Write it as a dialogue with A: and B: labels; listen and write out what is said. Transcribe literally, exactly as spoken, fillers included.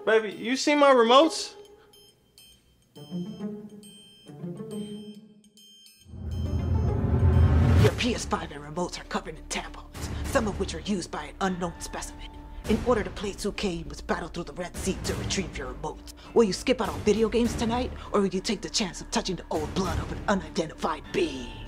A: Baby, you see my remotes?
B: Your P S five and remotes are covered in tampons, some of which are used by an unknown specimen. In order to play two K, you must battle through the red sea to retrieve your remotes. Will you skip out on video games tonight, or will you take the chance of touching the old blood of an unidentified being?